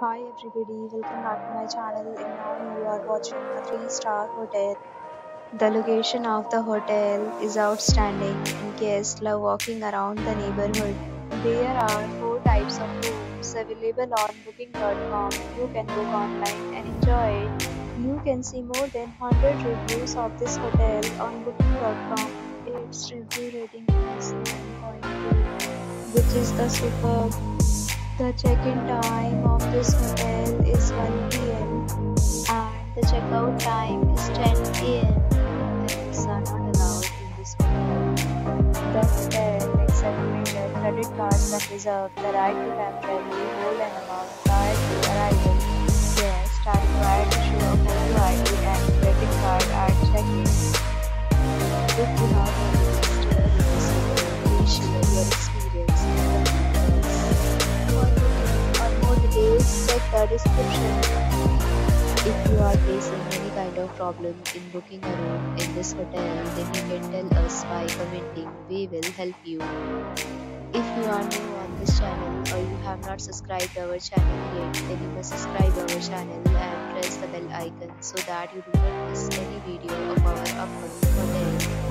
Hi everybody, welcome back to my channel and now you are watching a 3-star hotel. The location of the hotel is outstanding and guests love walking around the neighborhood. There are 4 types of rooms available on booking.com. You can book online and enjoy it. You can see more than 100 reviews of this hotel on booking.com. Its review rating is 9.2, which is the superb. The check-in time of this hotel is 1 p.m. and the checkout time is 10 a.m. Pets are not allowed in this hotel. The hotel accepts major credit cards and reserves the right to temporarily hold an amount prior to arrival. Guests are required to show a photo ID and credit card at check-in. If you have already stayed in this hotel, please share your experience in the comments. For booking or more details, check the description. If you are facing any kind of problem in booking a room in this hotel, then you can tell us by commenting. We will help you. If you are new on this channel or you have not subscribed our channel yet, then you must subscribe our channel and press the bell icon so that you do not miss any video of our upcoming hotel.